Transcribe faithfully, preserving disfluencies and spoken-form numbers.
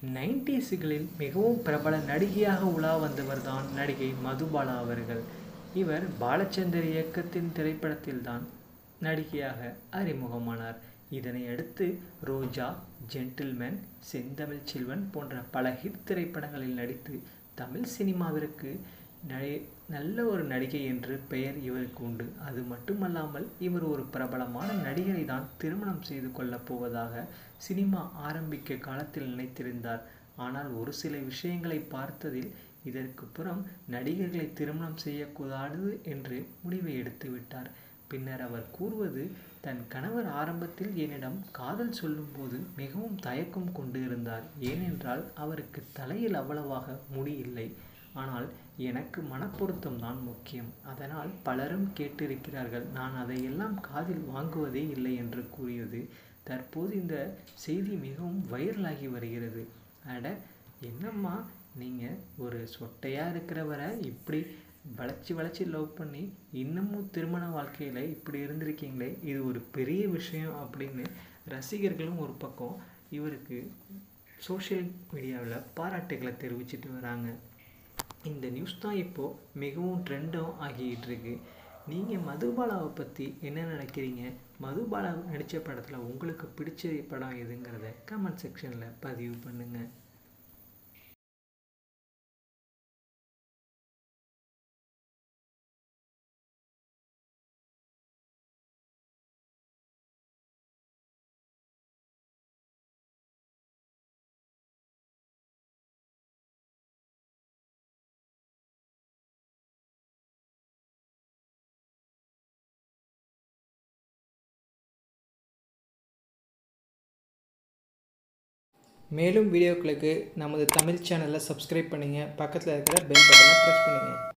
நைன்டிஸ்களில் மிகவும் பிரபல நடிகையாக உலா வந்தவர்தான் நடிகை மதுபாலா அவர்கள். இவர் பாலச்சந்தர் இயக்கத்தின் திரைப்படத்தில்தான் நடிகையாக அறிமுகமானார். இதனை அடுத்து ரோஜா, ஜென்டில்மேன், செந்தமிழ் செல்வன் போன்ற பல ஹிட் திரைப்படங்களில் நடித்து தமிழ் சினிமாவிற்கு நல்ல ஒரு நடிகை என்று பெயர் இவருக்கு உண்டு. அது மட்டுமல்லாமல் இவர் ஒரு பிரபலமான நடிகரை தான் திருமணம் செய்து கொள்ளப் போவதாக சினிமா ஆரம்பிக்க காலத்தில் நினைத்திருந்தார். ஆனால் ஒரு சில விஷயங்களை பார்த்ததில் இதற்கு புறம் நடிகர்களை திருமணம் செய்யக்கூடாது என்று முடிவை எடுத்து விட்டார். பின்னர் அவர் கூறுவது, தன் கணவர் ஆரம்பத்தில் என்னிடம் காதல் சொல்லும்போது மிகவும் தயக்கம் கொண்டு இருந்தார். ஏனென்றால் அவருக்கு தலையில் அவ்வளவாக முடி இல்லை. ஆனால் எனக்கு மனப்பொருத்தம் தான் முக்கியம். அதனால் பலரும் கேட்டிருக்கிறார்கள், நான் அதையெல்லாம் காதில் வாங்குவதே இல்லை என்று கூறியது. தற்போது இந்த செய்தி மிகவும் வைரலாகி வருகிறது. அட என்னம்மா, நீங்கள் ஒரு சொட்டையாக இருக்கிறவரை இப்படி வளைச்சி வளைச்சி லவ் பண்ணி இன்னமும் திருமண வாழ்க்கையில் இப்படி இருந்திருக்கீங்களே, இது ஒரு பெரிய விஷயம் அப்படின்னு ரசிகர்களும் ஒரு பக்கம் இவருக்கு சோஷியல் மீடியாவில் பாராட்டுகளை தெரிவிச்சிட்டு வராங்க. இந்த நியூஸ் தான் இப்போது மிகவும் ட்ரெண்டும் ஆகிட்டு இருக்கு. நீங்கள் மதுபாலாவை பற்றி என்ன நினைக்கிறீங்க? மதுபாலா நடித்த படத்தில் உங்களுக்கு பிடிச்ச படம் எதுங்கிறத கமெண்ட் செக்ஷனில் பதிவு பண்ணுங்கள். மேலும் வீடியோக்களுக்கு நமது தமிழ் சேனலை சப்ஸ்கிரைப் பண்ணுங்கள். பக்கத்தில் இருக்கிற பெல் பட்டனை ப்ரெஸ் பண்ணுங்கள்.